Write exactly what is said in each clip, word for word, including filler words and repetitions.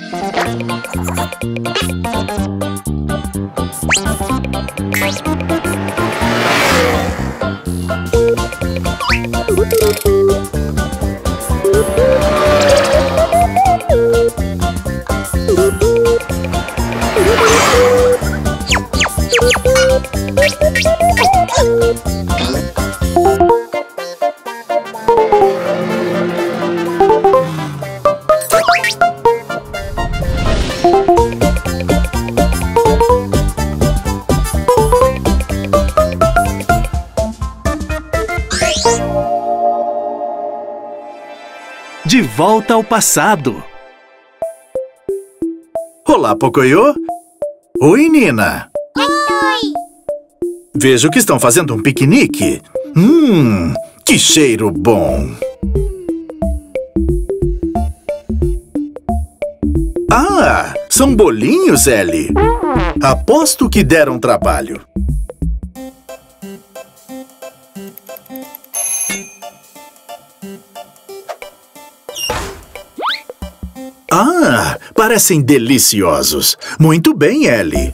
De volta ao passado. Olá, Pocoyo. Oi, Nina. Oi! Vejo que estão fazendo um piquenique. Hum, que cheiro bom. Ah, são bolinhos, Ellie. Aposto que deram trabalho. Ah, parecem deliciosos. Muito bem, Ellie.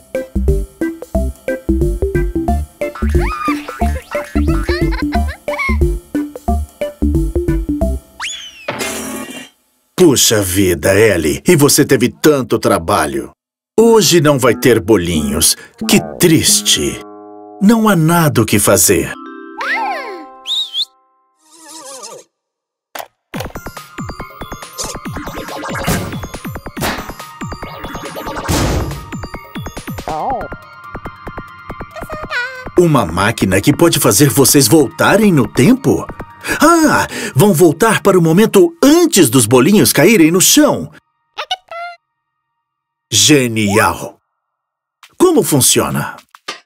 Puxa vida, Ellie. E você teve tanto trabalho. Hoje não vai ter bolinhos. Que triste. Não há nada o que fazer. Uma máquina que pode fazer vocês voltarem no tempo? Ah, vão voltar para o momento antes dos bolinhos caírem no chão. Genial! Como funciona?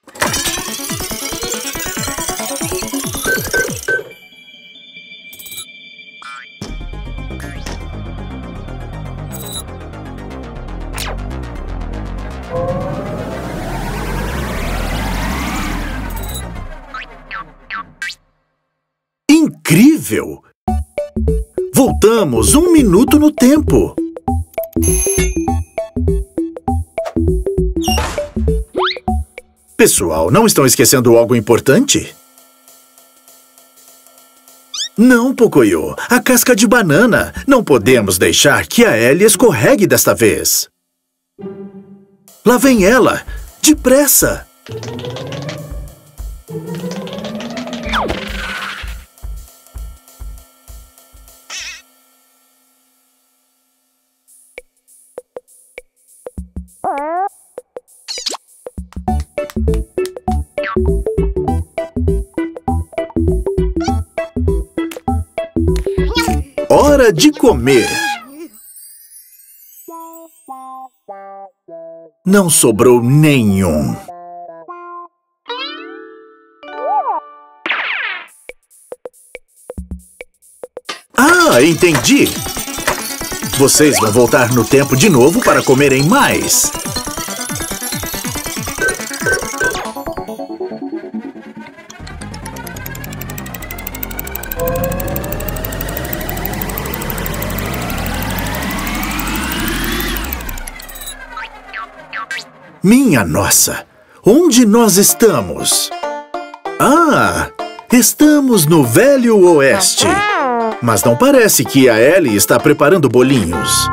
Incrível! Voltamos um minuto no tempo. Pessoal, não estão esquecendo algo importante? Não, Pocoyo. A casca de banana. Não podemos deixar que a Ellie escorregue desta vez. Lá vem ela. Depressa! Hora de comer. Não sobrou nenhum. Ah, entendi. Vocês vão voltar no tempo de novo para comerem mais. Minha nossa! Onde nós estamos? Ah! Estamos no Velho Oeste. Mas não parece que a Ellie está preparando bolinhos.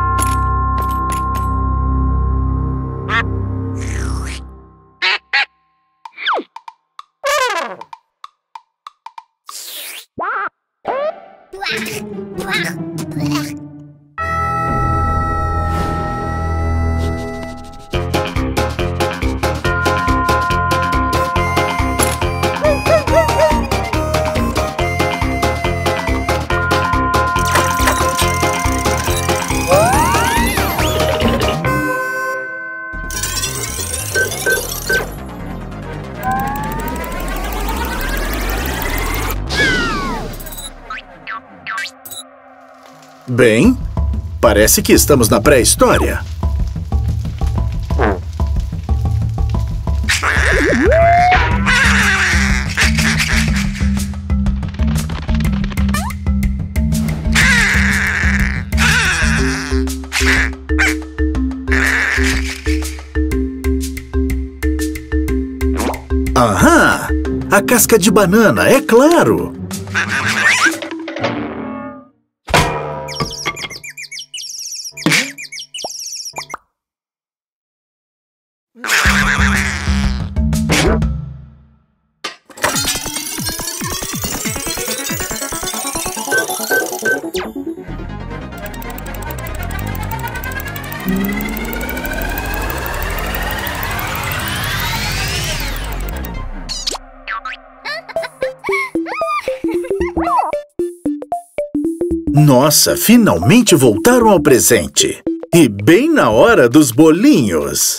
Bem, parece que estamos na pré-história. Aham! A casca de banana, é claro! Nossa, finalmente voltaram ao presente. E bem na hora dos bolinhos.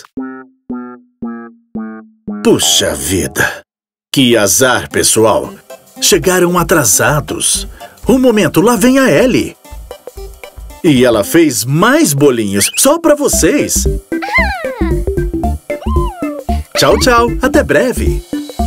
Puxa vida. Que azar, pessoal. Chegaram atrasados. Um momento, lá vem a Ellie. E ela fez mais bolinhos, só pra vocês. Tchau, tchau. Até breve.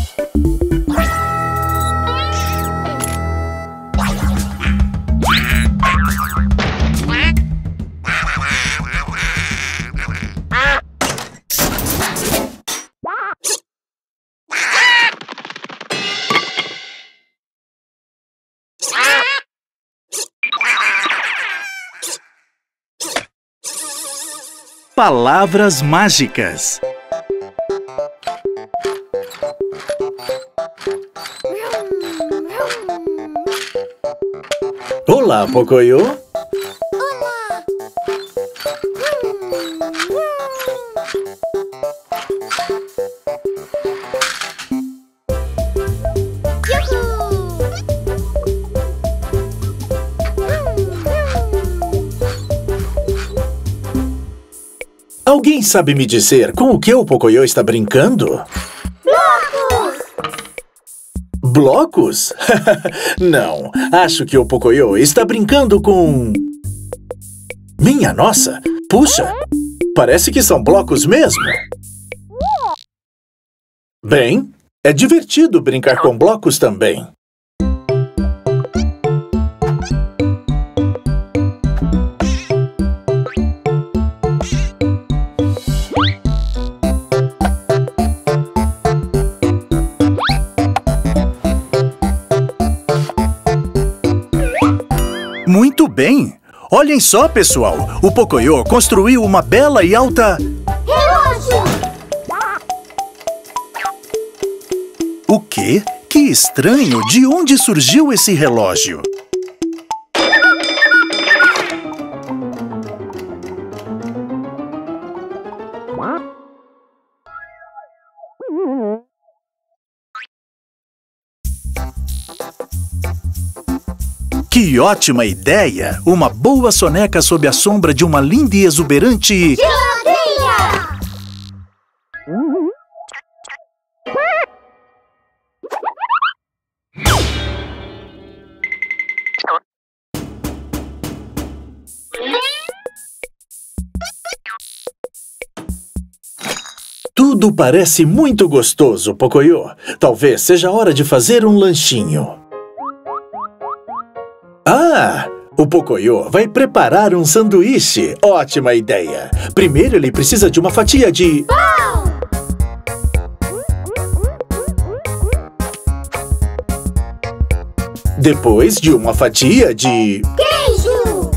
Palavras mágicas. Olá, Pocoyo. Olá. Alguém sabe me dizer com o que o Pocoyo está brincando? Blocos! Blocos? Não, acho que o Pocoyo está brincando com... Minha nossa! Puxa! Parece que são blocos mesmo! Bem, é divertido brincar com blocos também. Muito bem! Olhem só, pessoal! O Pocoyo construiu uma bela e alta... Relógio! O quê? Que estranho! De onde surgiu esse relógio? Que ótima ideia! Uma boa soneca sob a sombra de uma linda e exuberante... Geladeira! Tudo parece muito gostoso, Pocoyo. Talvez seja hora de fazer um lanchinho. Ah! O Pocoyo vai preparar um sanduíche. Ótima ideia! Primeiro ele precisa de uma fatia de... Pão! Depois de uma fatia de... Queijo!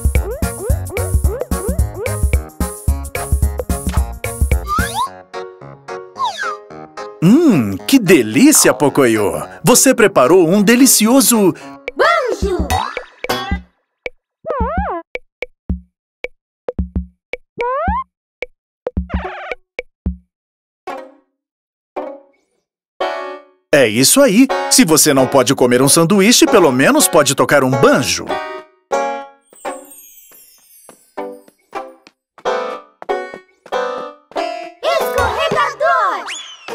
Hum, que delícia, Pocoyo! Você preparou um delicioso... Banjo! É isso aí! Se você não pode comer um sanduíche, pelo menos pode tocar um banjo. Escorregador!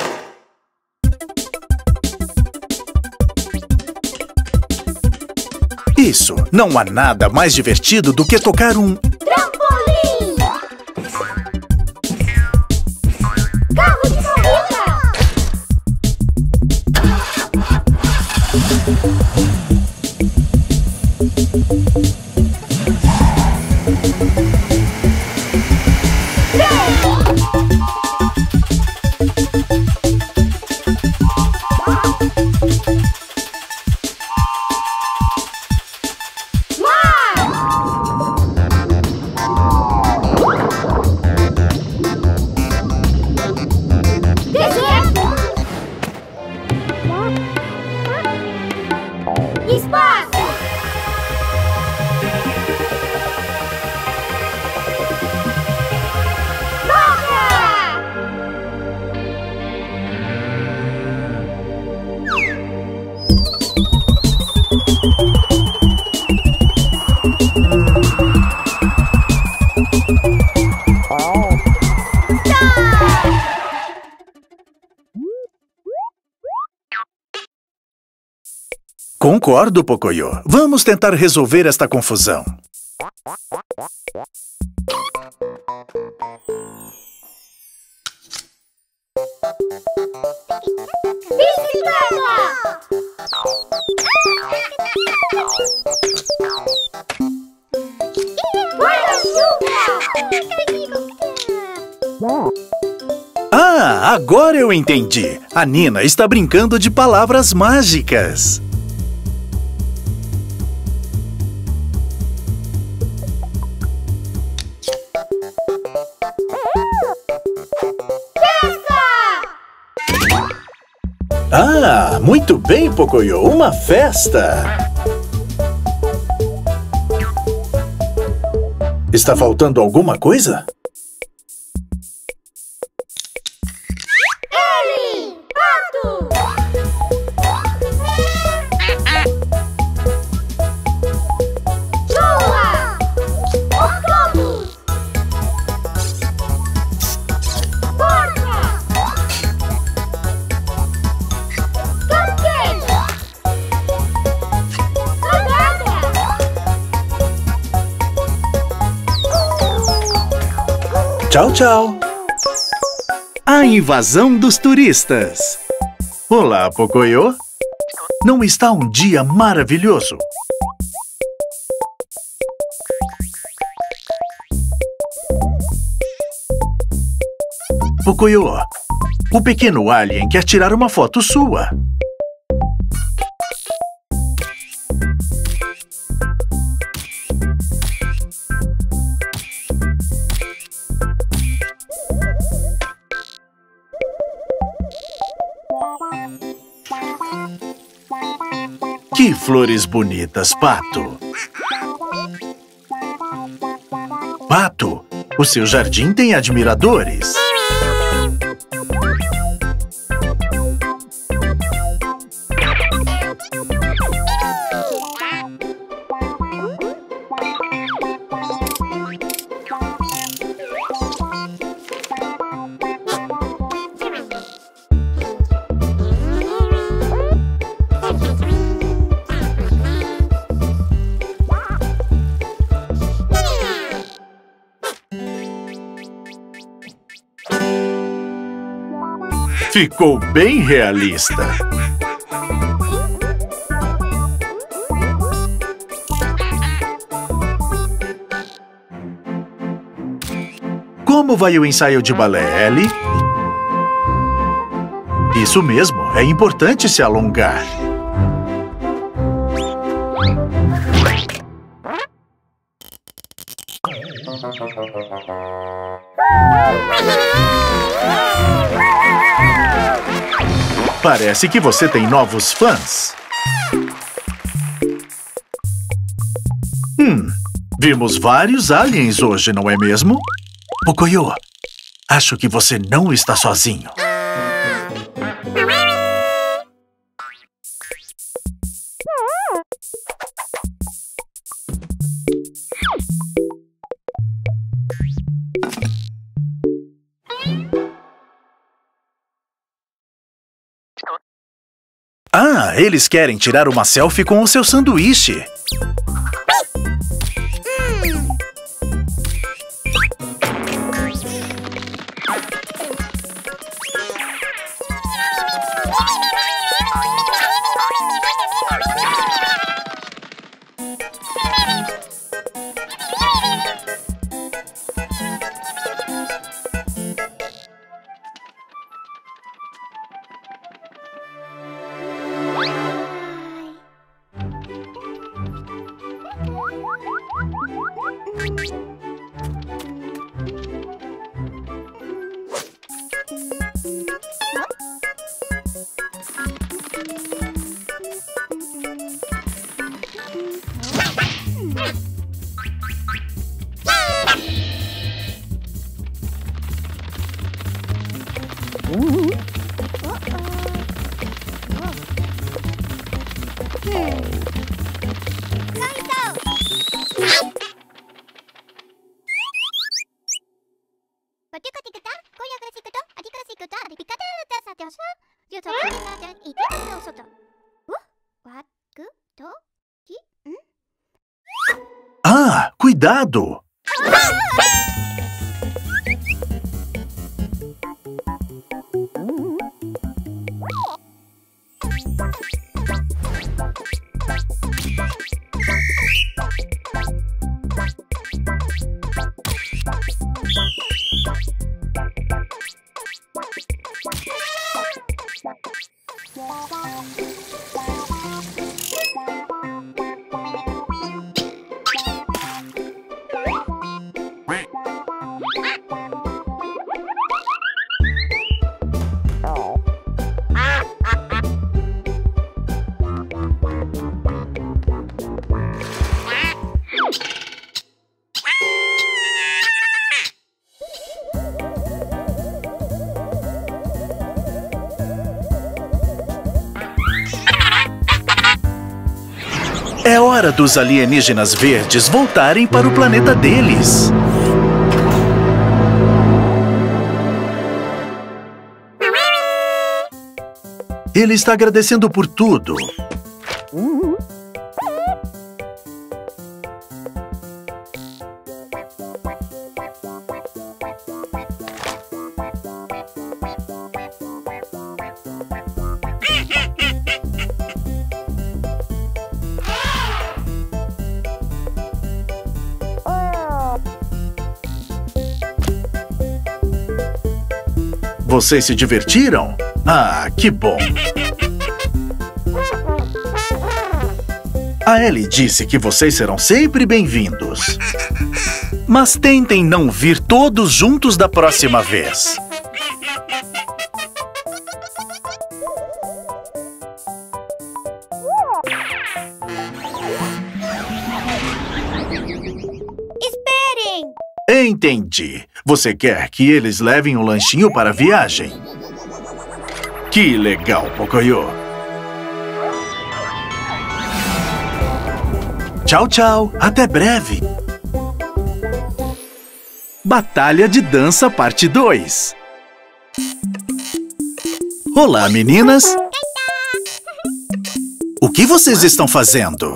Isso! Não há nada mais divertido do que tocar um... Trampolim! Carro de corrida! Concordo, Pocoyo. Vamos tentar resolver esta confusão. Bicicleta! Guarda-chuva! Ah, agora eu entendi. A Nina está brincando de palavras mágicas. Ah, muito bem, Pocoyo. Uma festa. Está faltando alguma coisa? Ele! Pato! Joa! Octopus! Porca! Cupcake! Rodada! Tchau, tchau. A invasão dos turistas. Olá, Pocoyo. Não está um dia maravilhoso? Pocoyo, o pequeno alien quer tirar uma foto sua. Que flores bonitas, Pato. Pato, o seu jardim tem admiradores. Ficou bem realista. Como vai o ensaio de balé, Ellie? Isso mesmo, é importante se alongar. Parece que você tem novos fãs. Hum, vimos vários aliens hoje, não é mesmo? Pocoyo, acho que você não está sozinho. Ah, eles querem tirar uma selfie com o seu sanduíche. What? Ah, cuidado! É hora dos alienígenas verdes voltarem para o planeta deles. Ele está agradecendo por tudo. Vocês se divertiram? Ah, que bom! A Ellie disse que vocês serão sempre bem-vindos. Mas tentem não vir todos juntos da próxima vez. Esperem! Entendi. Você quer que eles levem um lanchinho para a viagem? Que legal, Pocoyo. Tchau, tchau. Até breve. Batalha de Dança Parte dois. Olá, meninas. O que vocês estão fazendo?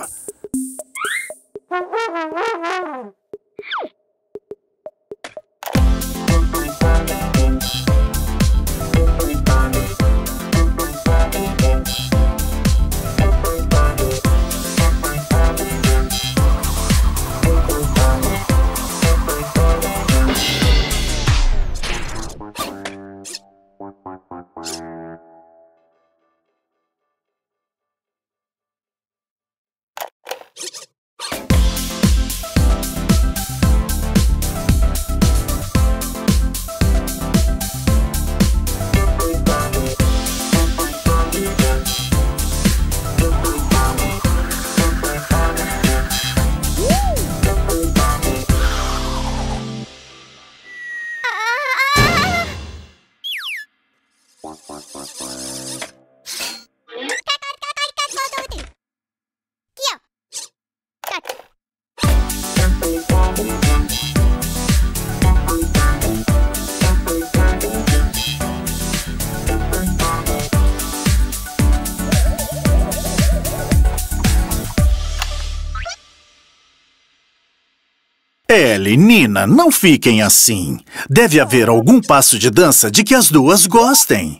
Ellie, Nina, não fiquem assim. Deve haver algum passo de dança de que as duas gostem.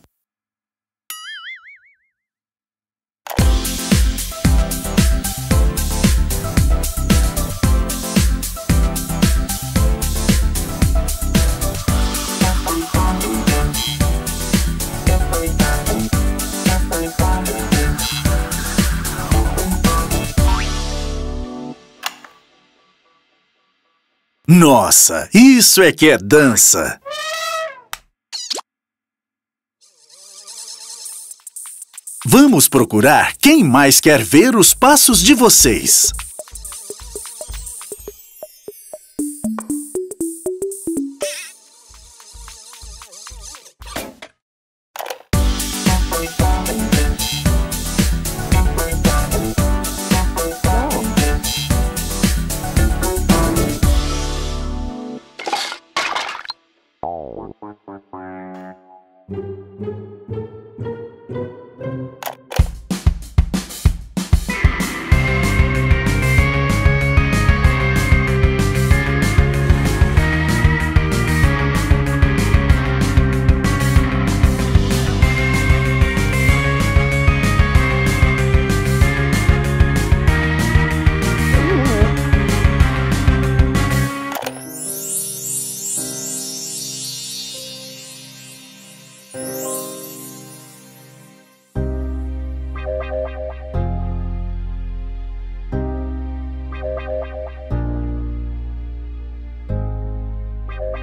Nossa, isso é que é dança! Vamos procurar quem mais quer ver os passos de vocês.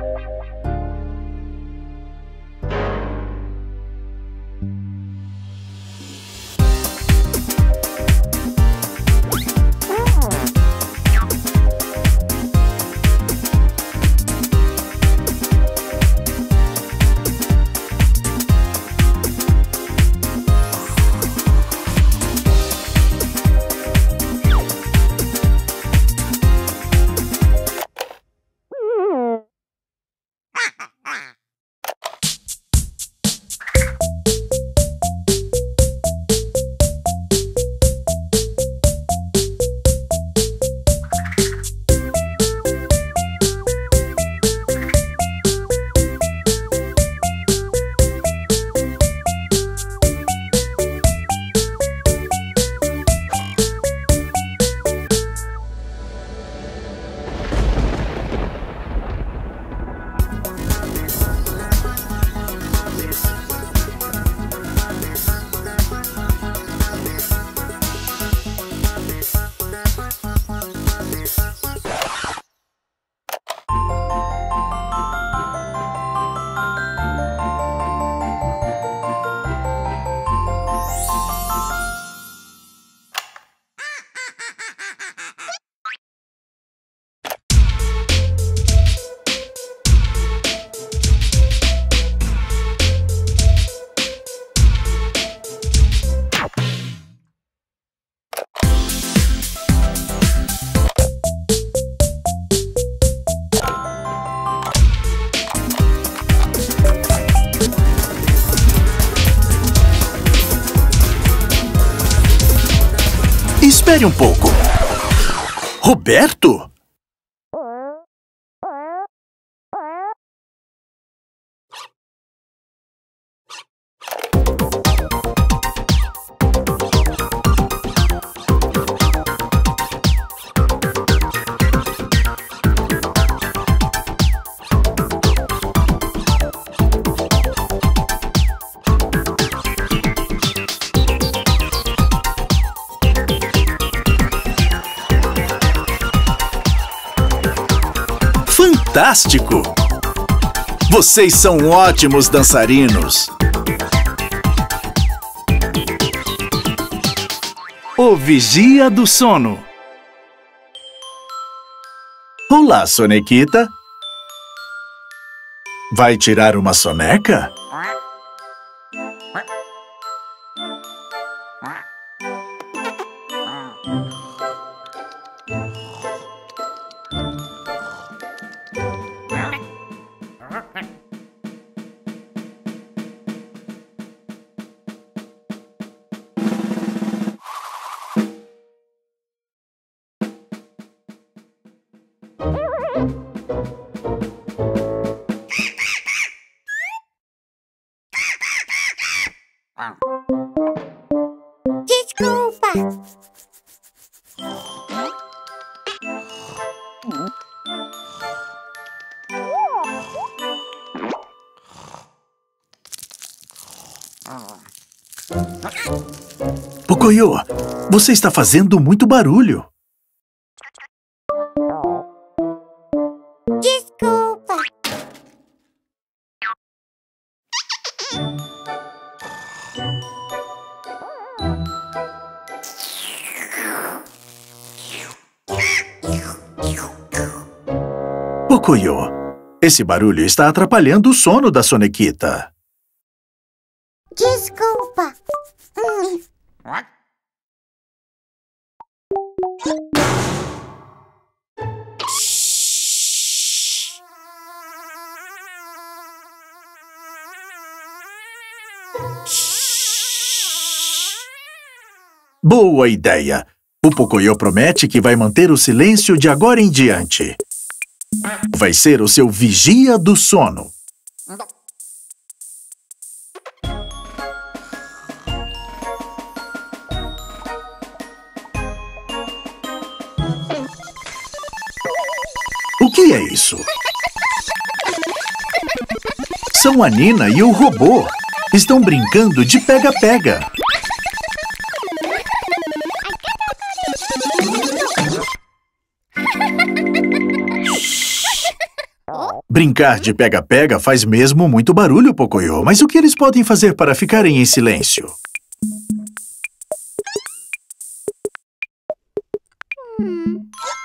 Espere um pouco. Roberto? Fantástico! Vocês são ótimos dançarinos! O Vigia do Sono. Olá, Sonequita. Vai tirar uma soneca? Desculpa. Pocoyo, você está fazendo muito barulho. Desculpa. Pocoyo, esse barulho está atrapalhando o sono da Sonequita. Desculpa. Hum. Boa ideia! O Pocoyo promete que vai manter o silêncio de agora em diante. Vai ser o seu vigia do sono. O que é isso? São a Nina e o robô. Estão brincando de pega-pega. Brincar de pega-pega faz mesmo muito barulho, Pocoyo. Mas o que eles podem fazer para ficarem em silêncio? Hum.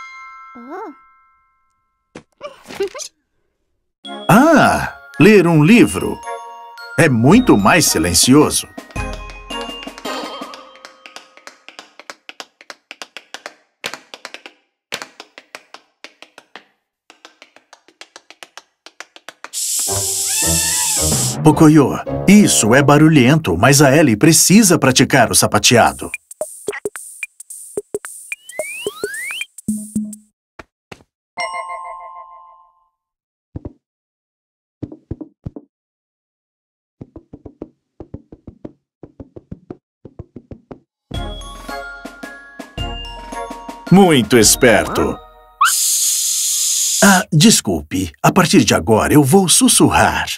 Oh. Ah, ler um livro. É muito mais silencioso. Pocoyo, isso é barulhento, mas a Ellie precisa praticar o sapateado. Muito esperto. Ah, desculpe. A partir de agora eu vou sussurrar.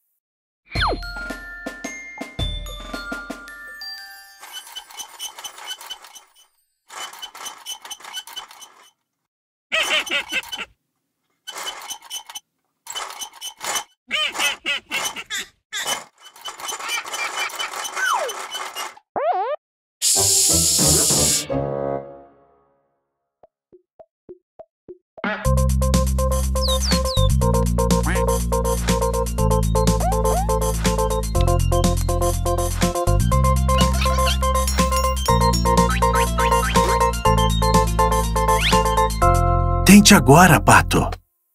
Tente agora, Pato.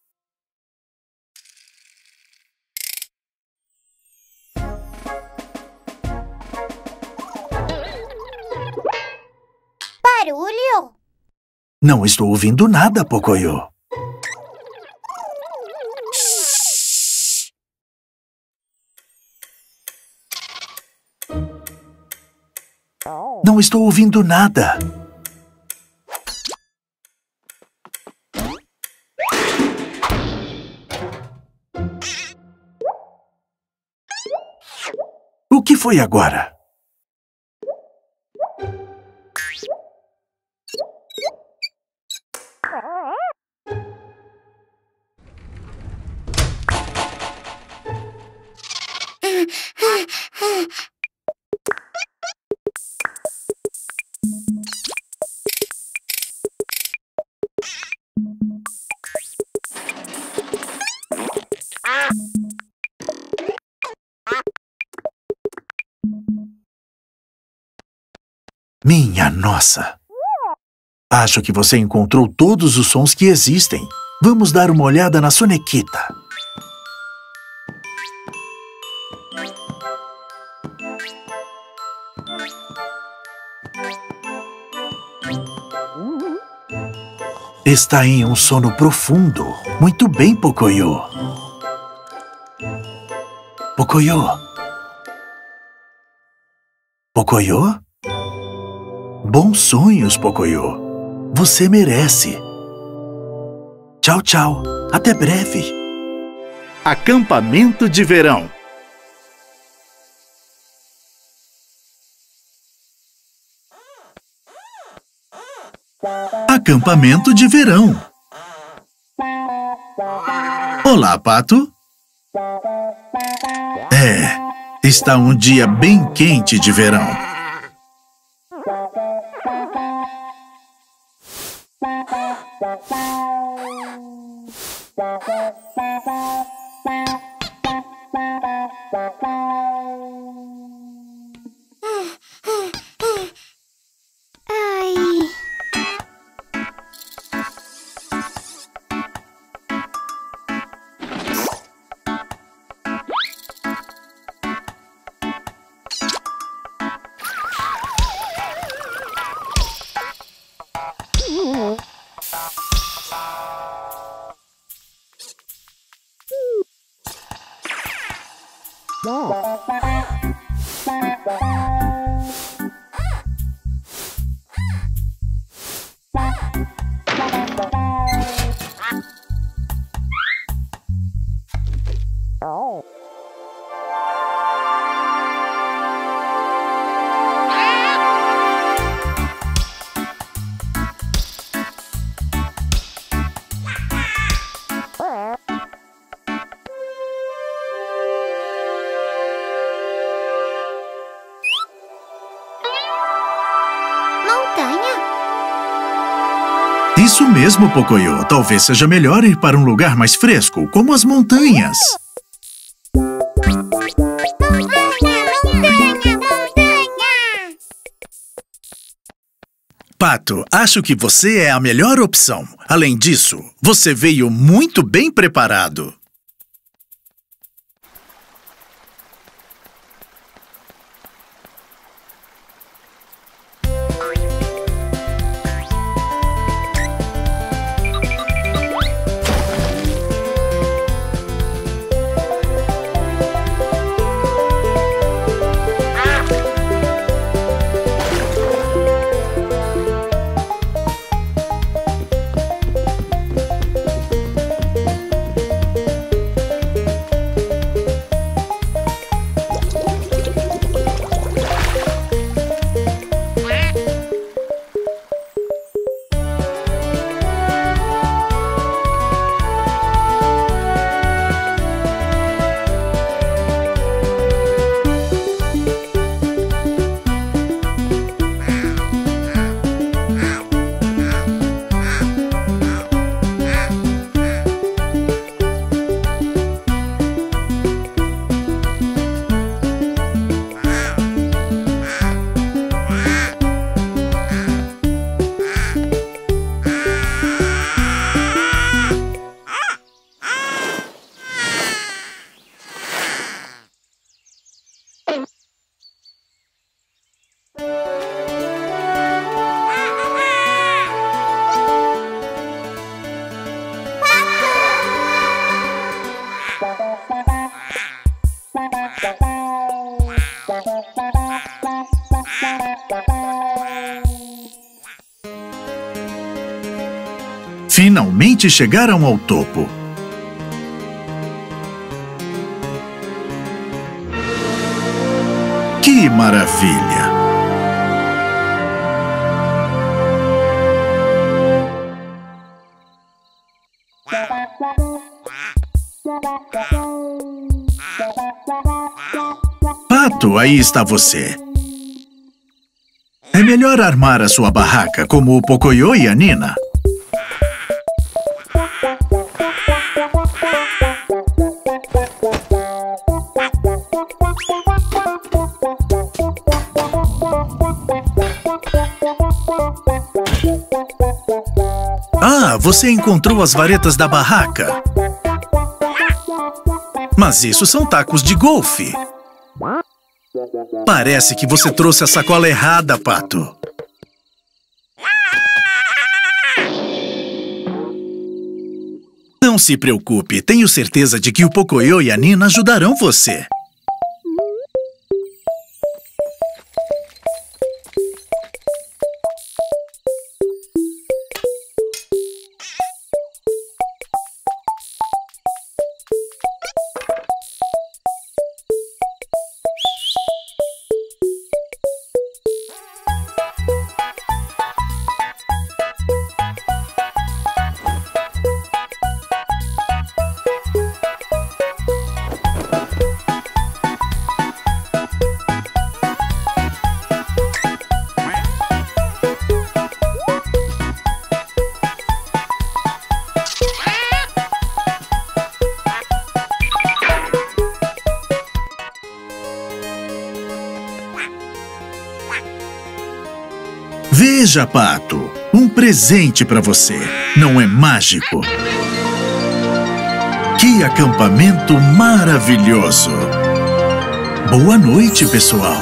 Barulho? Não estou ouvindo nada, Pocoyo. Não estou ouvindo nada. O que foi agora? Minha nossa! Acho que você encontrou todos os sons que existem. Vamos dar uma olhada na sonequita. Está em um sono profundo. Muito bem, Pocoyo. Pocoyo? Pocoyo? Bons sonhos, Pocoyo. Você merece. Tchau, tchau. Até breve. Acampamento de verão. Acampamento de verão. Olá, Pato. É, está um dia bem quente de verão. Ai. Isso mesmo, Pocoyo. Talvez seja melhor ir para um lugar mais fresco, como as montanhas. Pato, acho que você é a melhor opção. Além disso, você veio muito bem preparado. Finalmente chegaram ao topo. Que maravilha! Pato, aí está você. É melhor armar a sua barraca como o Pocoyo e a Nina. Ah, você encontrou as varetas da barraca. Mas isso são tacos de golfe. Parece que você trouxe a sacola errada, Pato. Não se preocupe, tenho certeza de que o Pocoyo e a Nina ajudarão você. Veja, Pato, um presente para você. Não é mágico? Que acampamento maravilhoso! Boa noite, pessoal.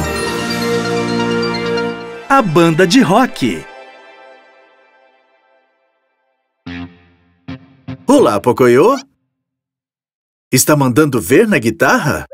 A banda de rock. Olá, Pocoyo. Está mandando ver na guitarra?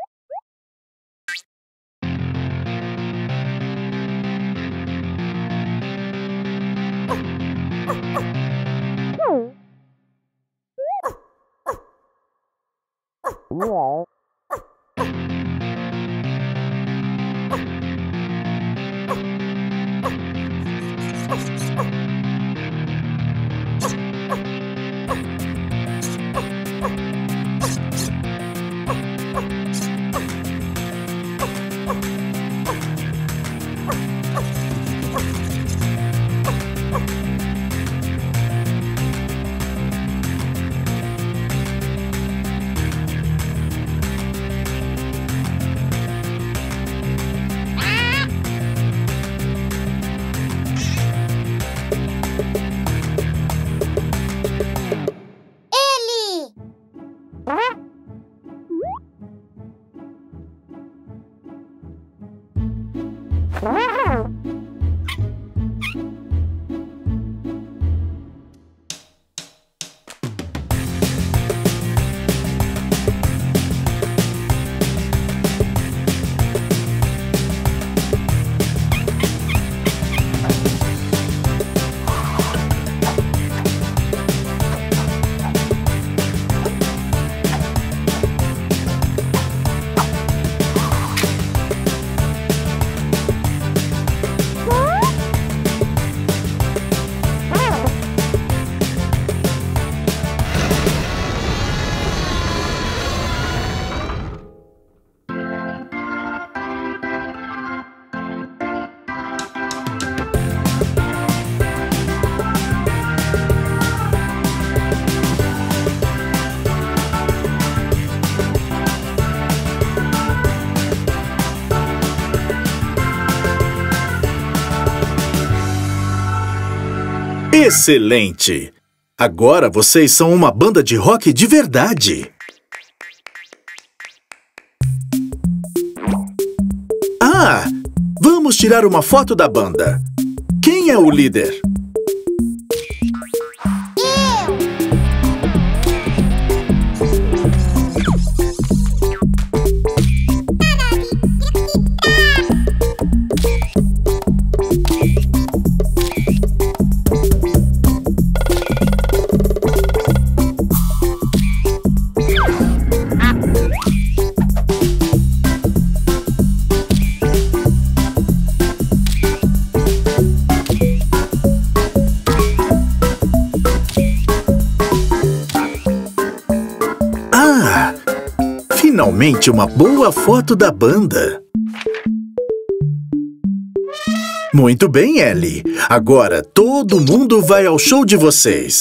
Excelente! Agora vocês são uma banda de rock de verdade. Ah! Vamos tirar uma foto da banda. Quem é o líder? Finalmente uma boa foto da banda. Muito bem, Ellie. Agora todo mundo vai ao show de vocês.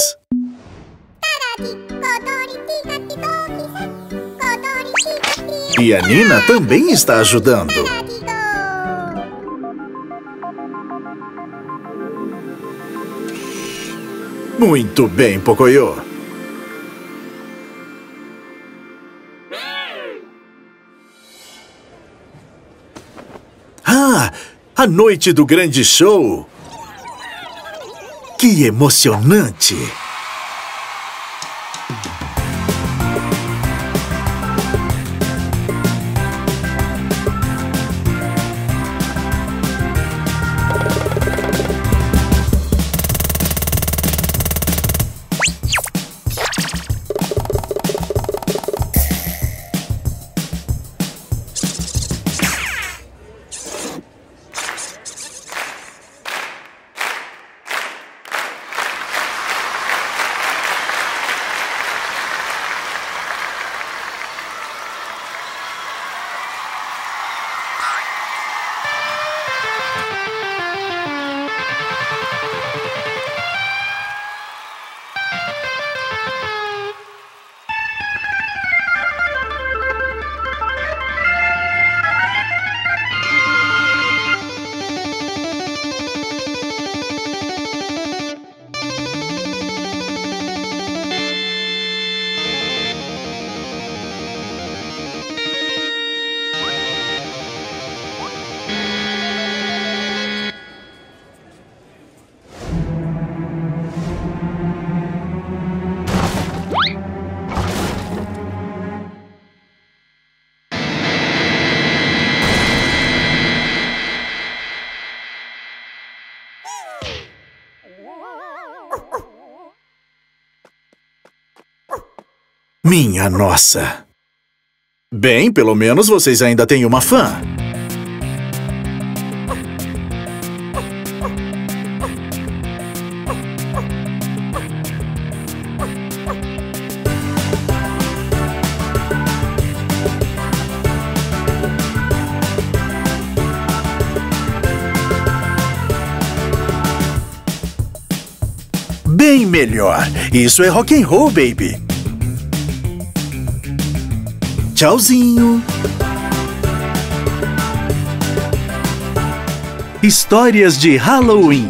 E a Nina também está ajudando. Muito bem, Pocoyo. Ah, a noite do grande show! Que emocionante! Minha nossa! Bem, pelo menos vocês ainda têm uma fã. Bem melhor. Isso é rock and roll, baby. Tchauzinho. Histórias de Halloween.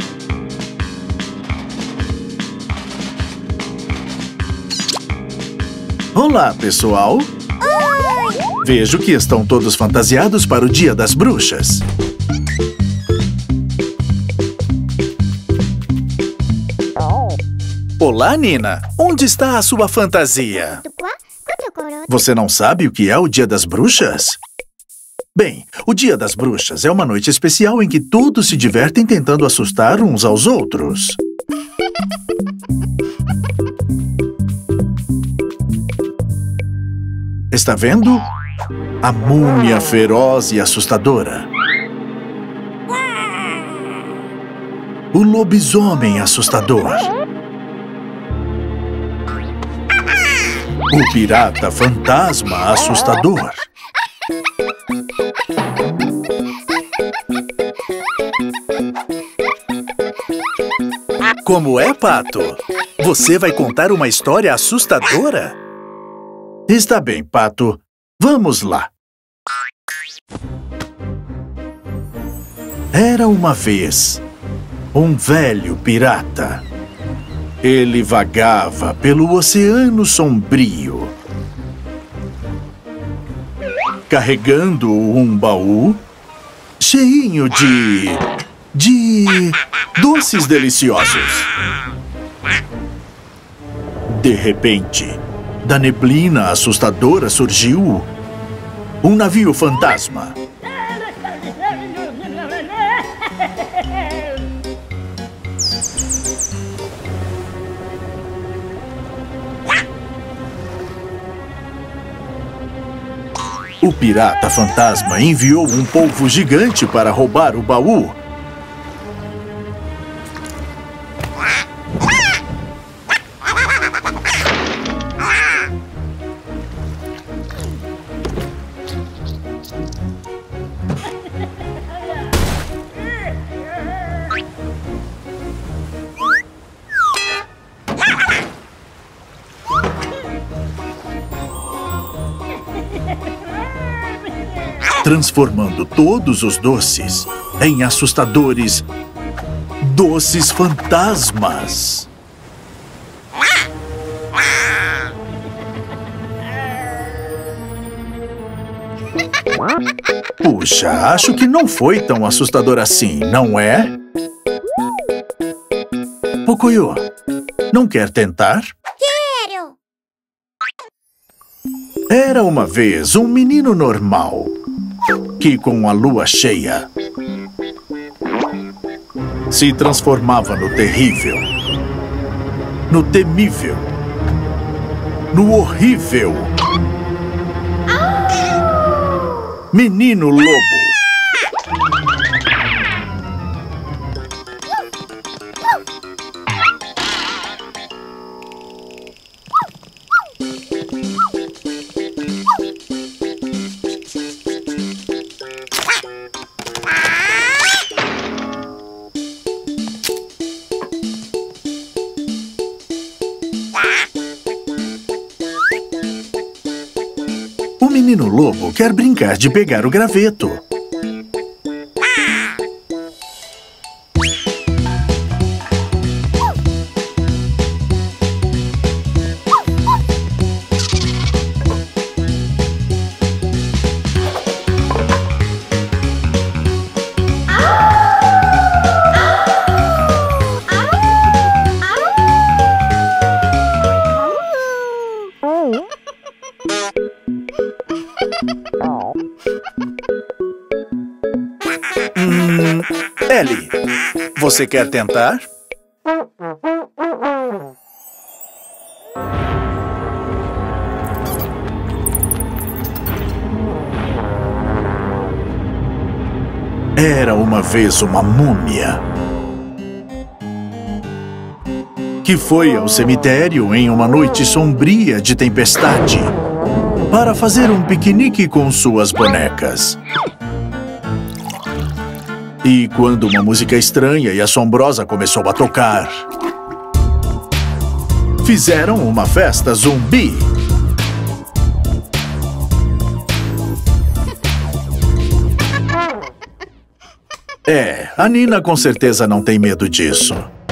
Olá, pessoal. Oi! Vejo que estão todos fantasiados para o Dia das Bruxas. Olá, Nina. Onde está a sua fantasia? Você não sabe o que é o Dia das Bruxas? Bem, o Dia das Bruxas é uma noite especial em que todos se divertem tentando assustar uns aos outros. Está vendo? A múmia feroz e assustadora. O lobisomem assustador. O pirata fantasma assustador. Como é, Pato? Você vai contar uma história assustadora? Está bem, Pato. Vamos lá. Era uma vez um velho pirata. Ele vagava pelo oceano sombrio, carregando um baú cheinho de... de... doces deliciosos. De repente, da neblina assustadora surgiu um navio fantasma. O pirata fantasma enviou um polvo gigante para roubar o baú. Transformando todos os doces em assustadores doces fantasmas. Puxa, acho que não foi tão assustador assim, não é? Pocoyo, não quer tentar? Quero! Era uma vez um menino normal que, com a lua cheia, se transformava no terrível, no temível, no horrível Menino Lobo. O Menino Lobo quer brincar de pegar o graveto. Hum, Ellie, você quer tentar? Era uma vez uma múmia que foi ao cemitério em uma noite sombria de tempestade para fazer um piquenique com suas bonecas. E quando uma música estranha e assombrosa começou a tocar, fizeram uma festa zumbi. É, a Nina com certeza não tem medo disso.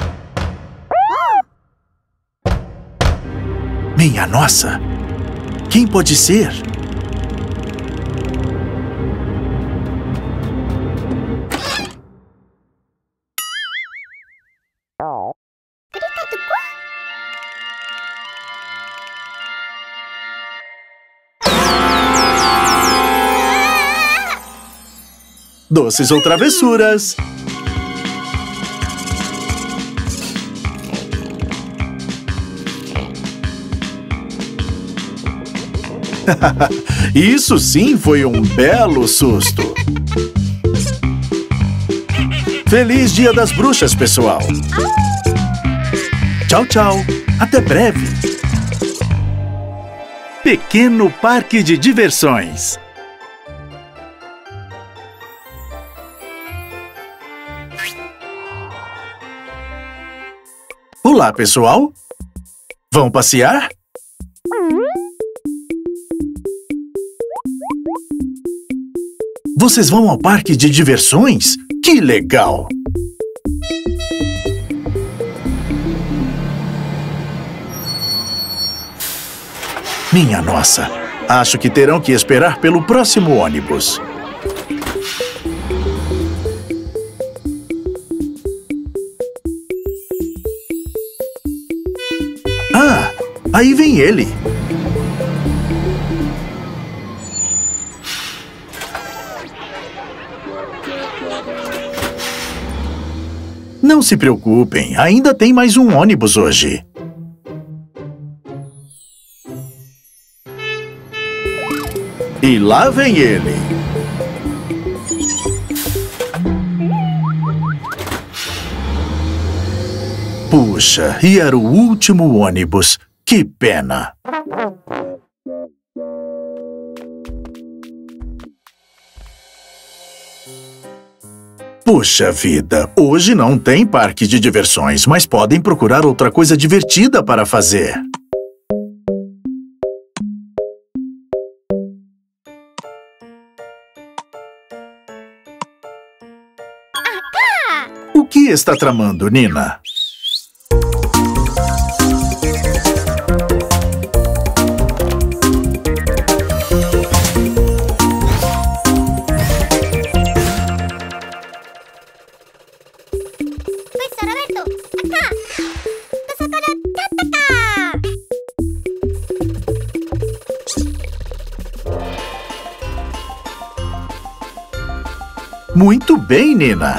Minha nossa! Quem pode ser? Doces ou travessuras? Isso sim foi um belo susto. Feliz Dia das Bruxas, pessoal! Tchau, tchau! Até breve! Pequeno Parque de Diversões. Olá, pessoal! Vão passear? Vocês vão ao parque de diversões? Que legal! Minha nossa! Acho que terão que esperar pelo próximo ônibus. Ah! Aí vem ele! Não se preocupem, ainda tem mais um ônibus hoje. E lá vem ele. Puxa, e era o último ônibus. Que pena! Puxa vida, hoje não tem parque de diversões, mas podem procurar outra coisa divertida para fazer. O que está tramando, Nina? Muito bem, Nina.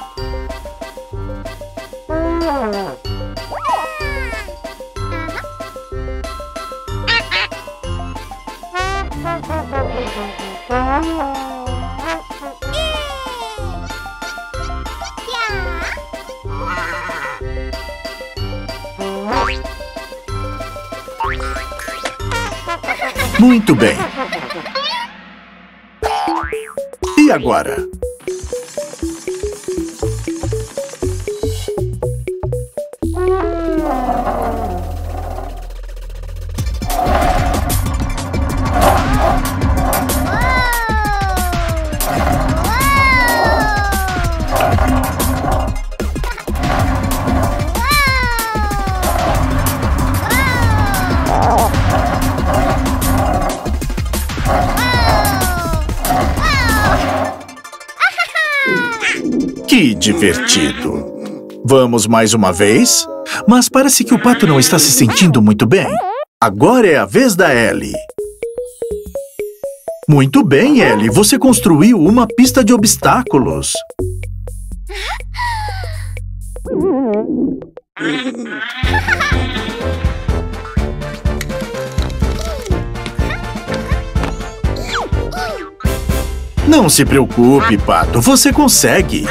Muito bem. E agora? Que divertido! Vamos mais uma vez? Mas parece que o pato não está se sentindo muito bem. Agora é a vez da Ellie. Muito bem, Ellie. Você construiu uma pista de obstáculos. Não se preocupe, Pato. Você consegue.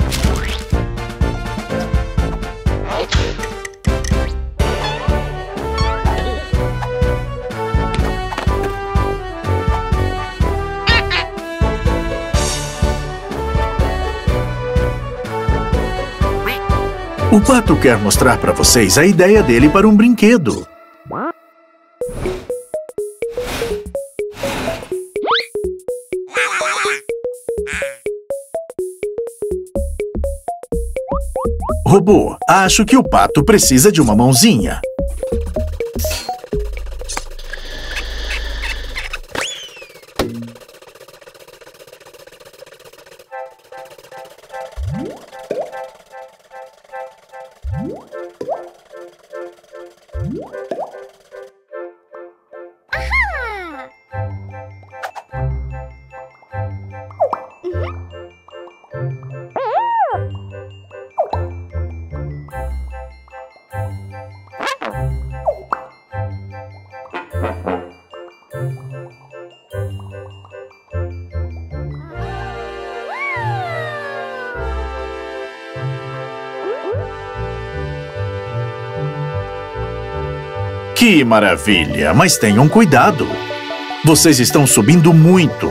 O Pato quer mostrar para vocês a ideia dele para um brinquedo. Robô, acho que o Pato precisa de uma mãozinha. Que maravilha! Mas tenham cuidado. Vocês estão subindo muito.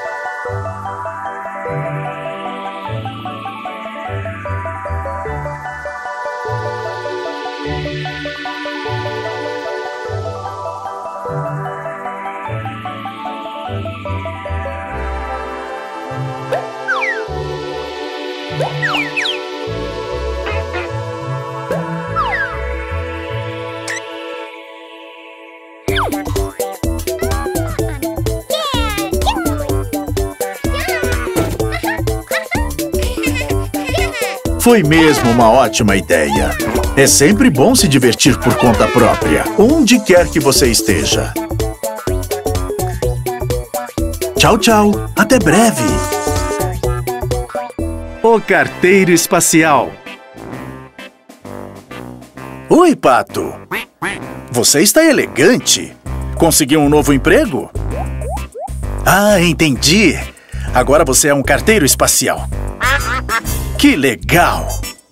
Foi mesmo uma ótima ideia. É sempre bom se divertir por conta própria, onde quer que você esteja. Tchau, tchau. Até breve. O carteiro espacial. Oi, Pato. Você está elegante. Conseguiu um novo emprego? Ah, entendi. Agora você é um carteiro espacial. Que legal!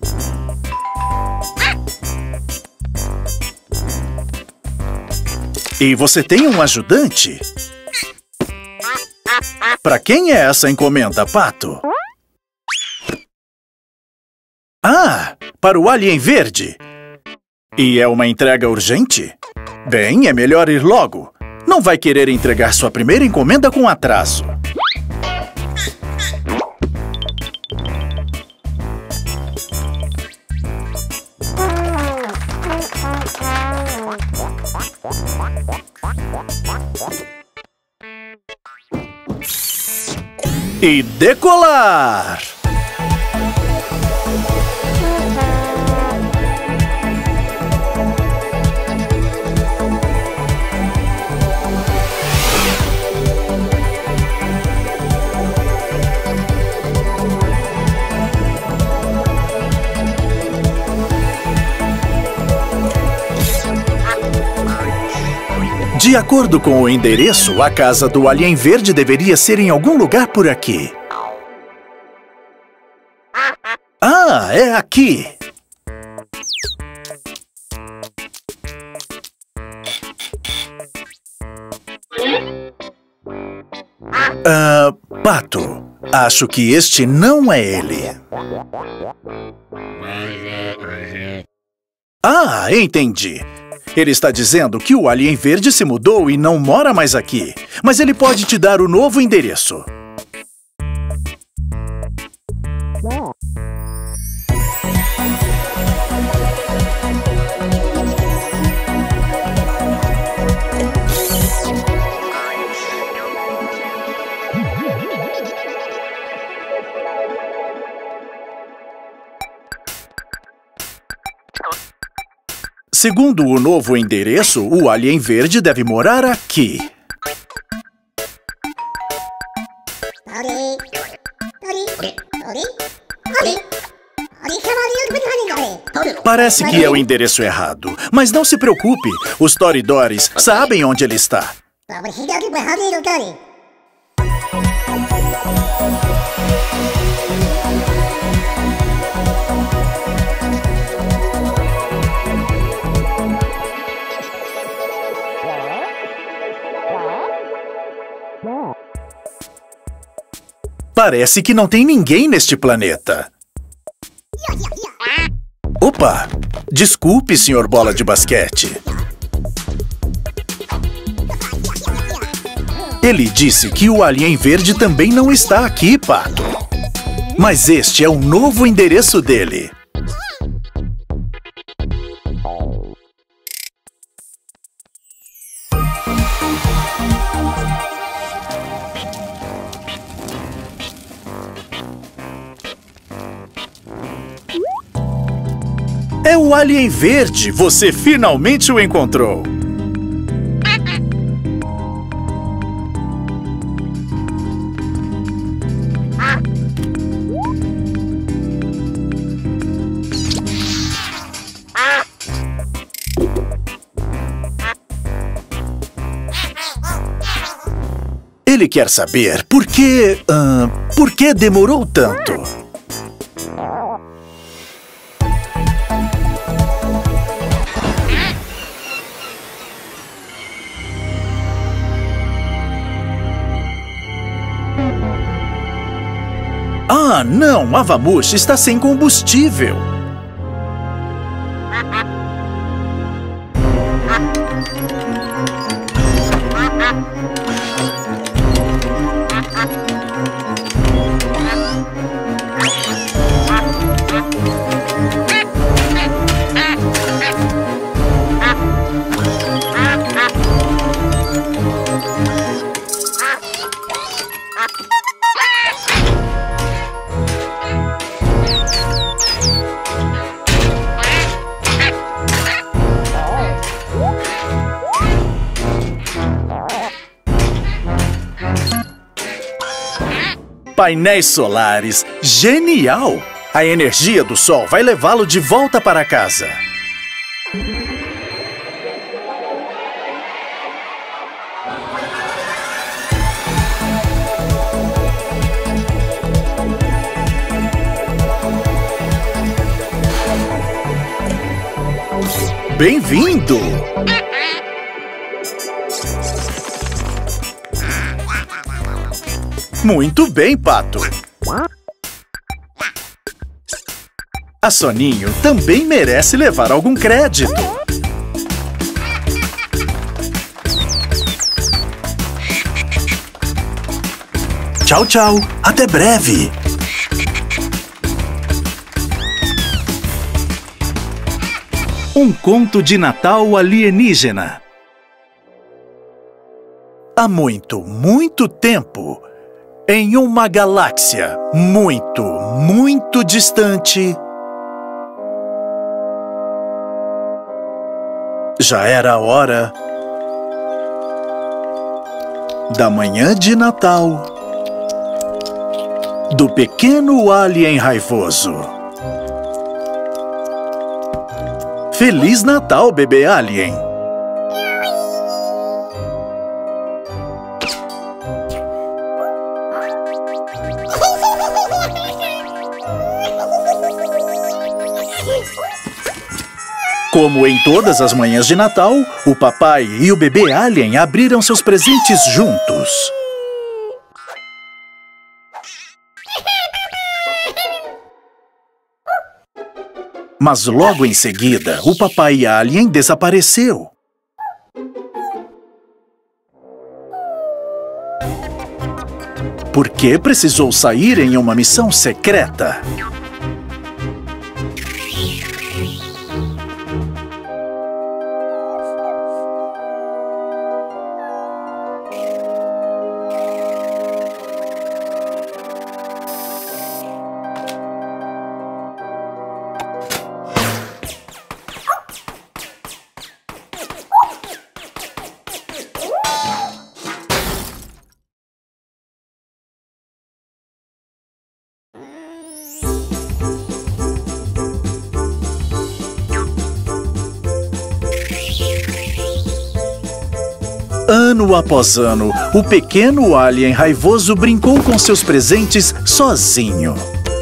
E você tem um ajudante? Para quem é essa encomenda, Pato? Ah, para o Alien Verde. E é uma entrega urgente? Bem, é melhor ir logo. Não vai querer entregar sua primeira encomenda com atraso. E decolar! De acordo com o endereço, a casa do Alien Verde deveria ser em algum lugar por aqui. Ah, é aqui! Ah, Pato, acho que este não é ele. Ah, entendi. Ele está dizendo que o Alien Verde se mudou e não mora mais aqui. Mas ele pode te dar o novo endereço. Segundo o novo endereço, o Alien Verde deve morar aqui. Parece que é o endereço errado, mas não se preocupe, os Toridores sabem onde ele está. Parece que não tem ninguém neste planeta. Opa! Desculpe, senhor Bola de Basquete. Ele disse que o Alien Verde também não está aqui, Pato. Mas este é o novo endereço dele. É o Alien Verde! Você finalmente o encontrou! Ele quer saber por que... Uh, por que demorou tanto? Ah, não! A Vamoosh está sem combustível. Painéis solares. Genial! A energia do sol vai levá-lo de volta para casa. Bem-vindo! Muito bem, Pato. A Soninho também merece levar algum crédito. Tchau, tchau. Até breve. Um conto de Natal alienígena. Há muito, muito tempo, em uma galáxia muito, muito distante, já era a hora da manhã de Natal do pequeno alien raivoso. Feliz Natal, bebê alien! Como em todas as manhãs de Natal, o papai e o bebê alien abriram seus presentes juntos. Mas logo em seguida, o papai alien desapareceu. Porque precisou sair em uma missão secreta. Ano após ano, o pequeno alien raivoso brincou com seus presentes sozinho.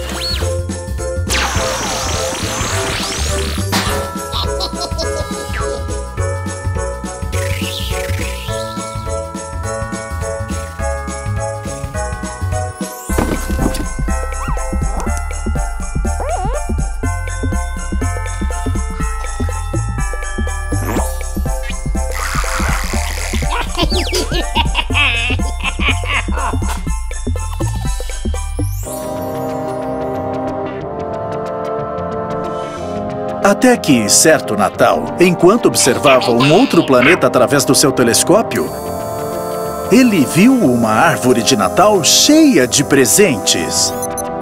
Até que, certo Natal, enquanto observava um outro planeta através do seu telescópio, ele viu uma árvore de Natal cheia de presentes.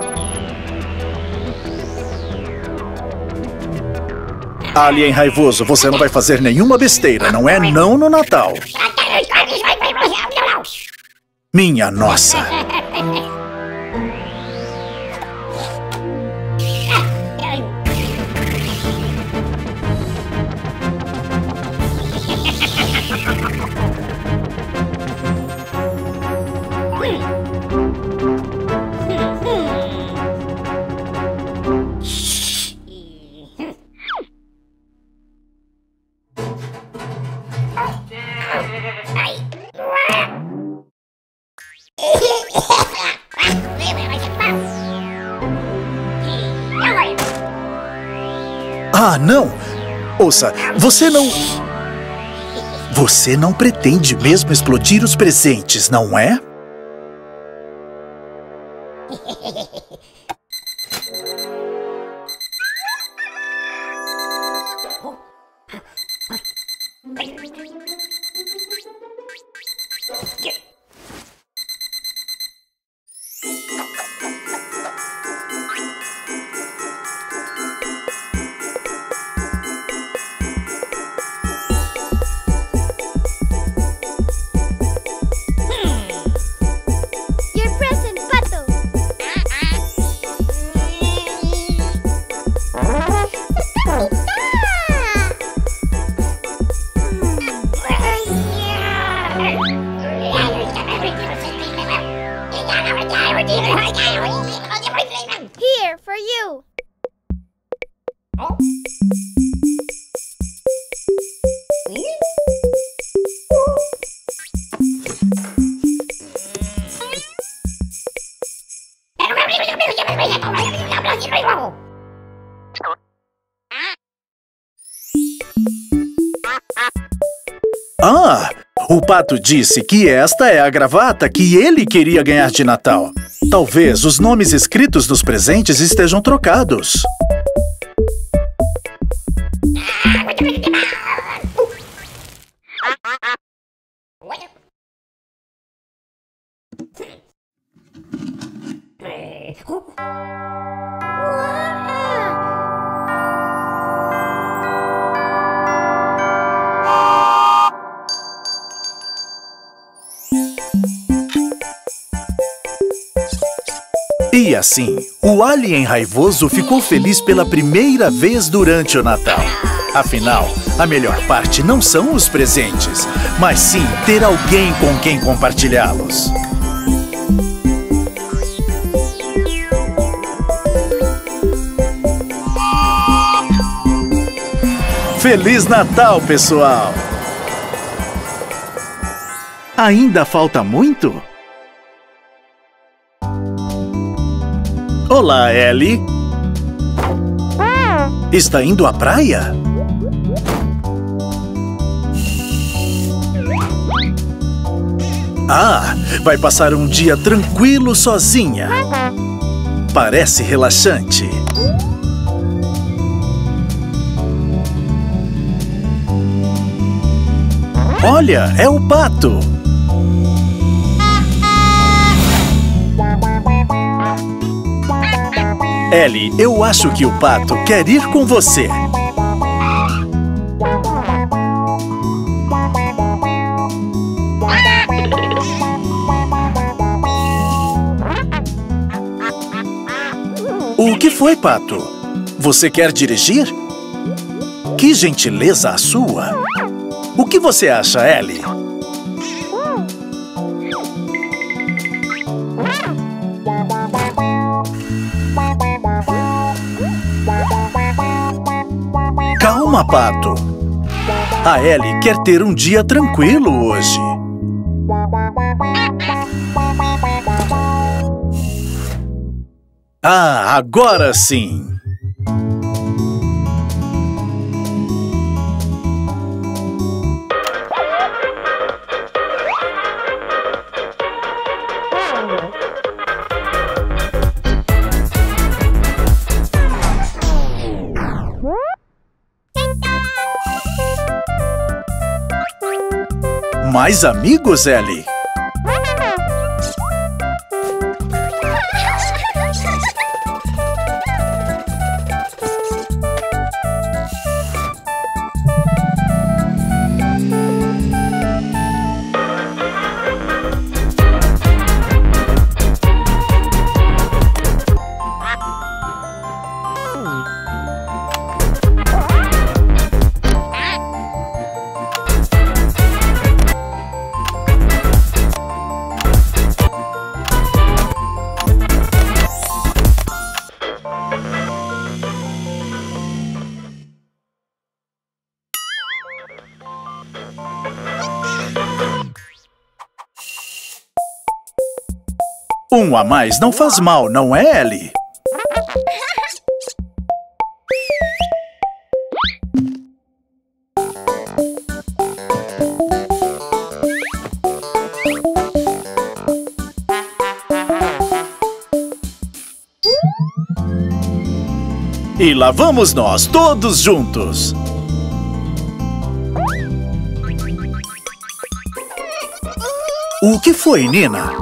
Alien raivoso, você não vai fazer nenhuma besteira, não é não no Natal. Minha nossa! Ah, não! Ouça, você não... Você não pretende mesmo explodir os presentes, não é? Your present, Pato. Here, for you. Ah! O Pato disse que esta é a gravata que ele queria ganhar de Natal. Talvez os nomes escritos nos presentes estejam trocados. E assim, o alien raivoso ficou feliz pela primeira vez durante o Natal. Afinal, a melhor parte não são os presentes, mas sim ter alguém com quem compartilhá-los. Feliz Natal, pessoal! Ainda falta muito? Olá, Ellie. Está indo à praia? Ah, vai passar um dia tranquilo sozinha. Parece relaxante. Olha, é o Pato. Ellie, eu acho que o Pato quer ir com você. O que foi, Pato? Você quer dirigir? Que gentileza a sua! O que você acha, Ellie? Calma, Pato. A Ellie quer ter um dia tranquilo hoje. Ah, agora sim! Mais amigos, Ellie? Um a mais não faz mal, não é, Ellie? E lá vamos nós, todos juntos. O que foi, Nina?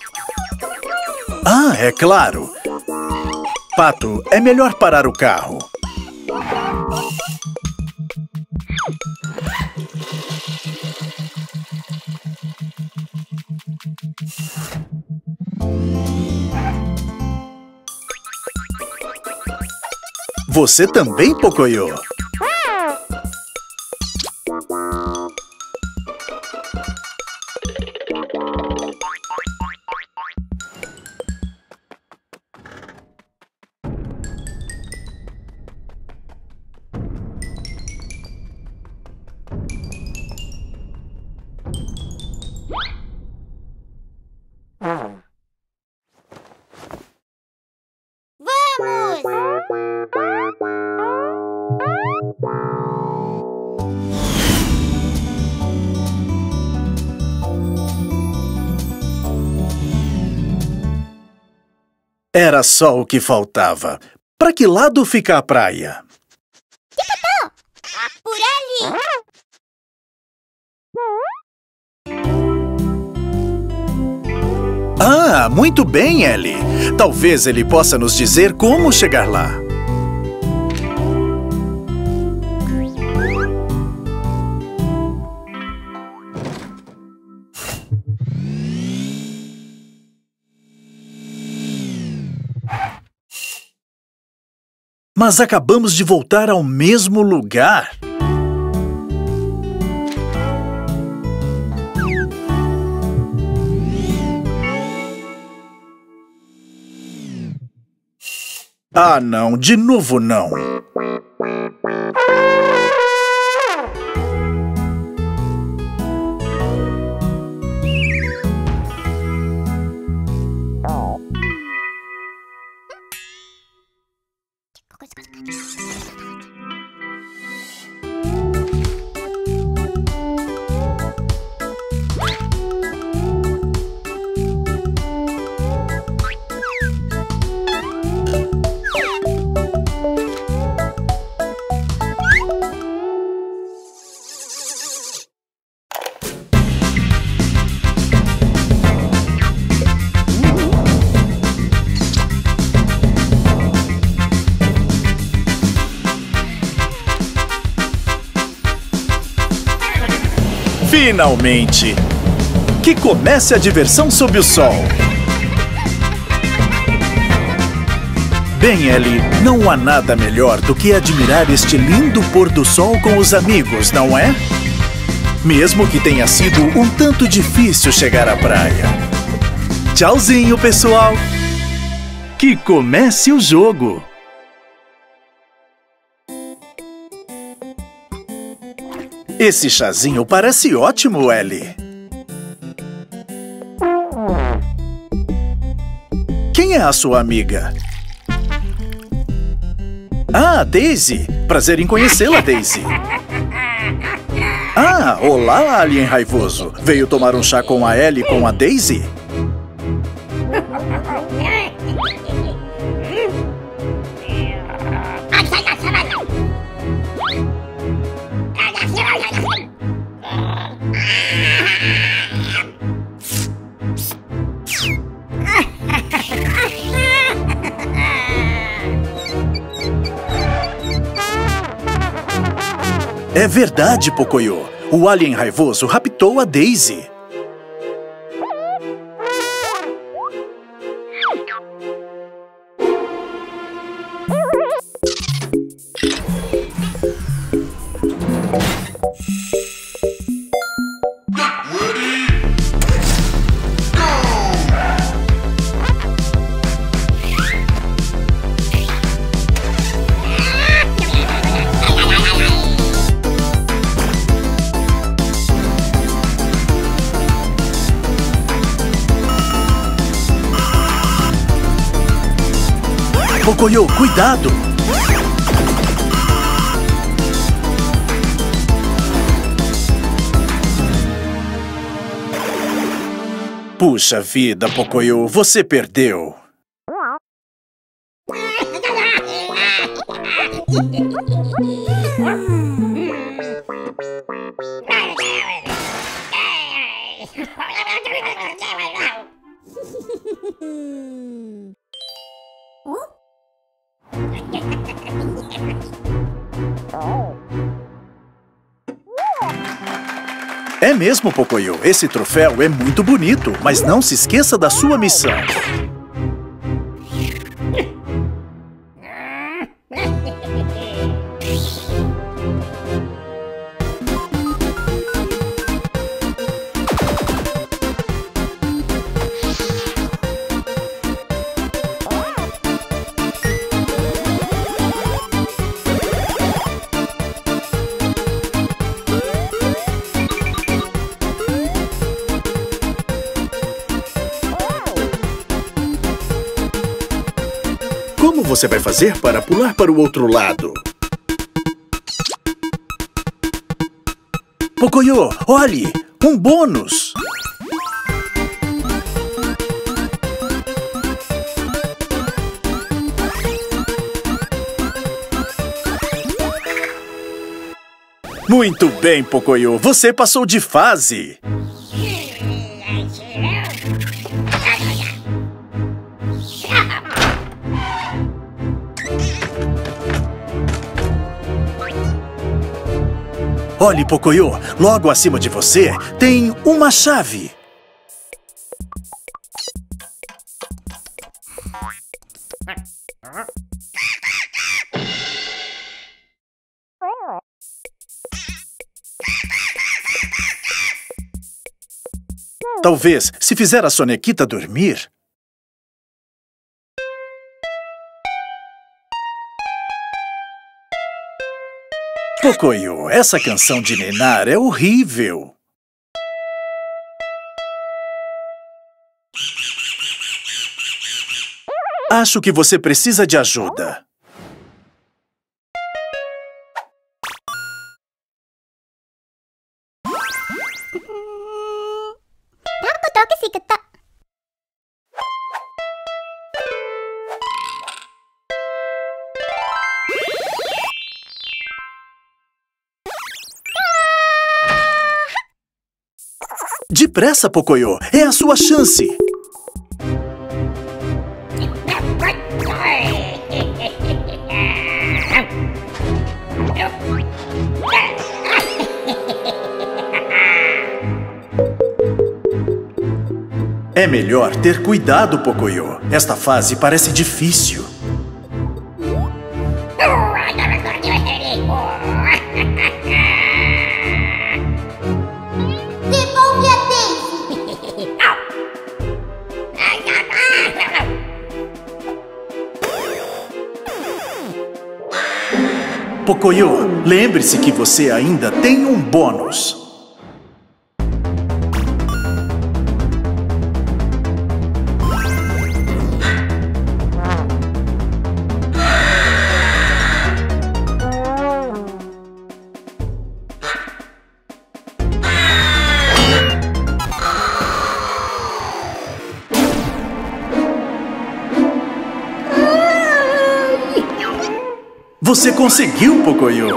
Ah, é claro. Pato, é melhor parar o carro. Você também, Pocoyo? Era só o que faltava. Para que lado fica a praia? Por ali! Ah, muito bem, Ellie. Talvez ele possa nos dizer como chegar lá. Mas acabamos de voltar ao mesmo lugar. Ah, não, de novo não. Finalmente! Que comece a diversão sob o sol! Bem, Ellie, não há nada melhor do que admirar este lindo pôr do sol com os amigos, não é? Mesmo que tenha sido um tanto difícil chegar à praia. Tchauzinho, pessoal! Que comece o jogo! Esse chazinho parece ótimo, Ellie. Quem é a sua amiga? Ah, Daisy. Prazer em conhecê-la, Daisy. Ah, olá, alien raivoso. Veio tomar um chá com a Ellie com a Daisy? É verdade, Pocoyo. O alien raivoso raptou a Daisy. Pocoyo, cuidado! Puxa vida, Pocoyo, você perdeu. É mesmo, Pocoyo. Esse troféu é muito bonito, mas não se esqueça da sua missão. Como você vai fazer para pular para o outro lado? Pocoyo, olhe! Um bônus! Muito bem, Pocoyo. Você passou de fase. Olhe, Pocoyo, logo acima de você tem uma chave. Talvez, se fizer a sonequita dormir... Pocoyo, essa canção de ninar é horrível. Acho que você precisa de ajuda. Depressa, Pocoyo! É a sua chance! É melhor ter cuidado, Pocoyo. Esta fase parece difícil. Pocoyo, lembre-se que você ainda tem um bônus. Você conseguiu, Pocoyo!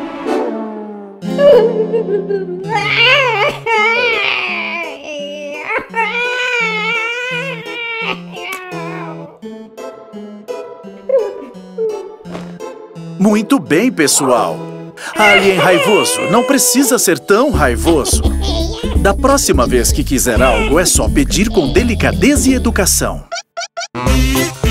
Muito bem, pessoal! Alien raivoso não precisa ser tão raivoso. Da próxima vez que quiser algo, é só pedir com delicadeza e educação.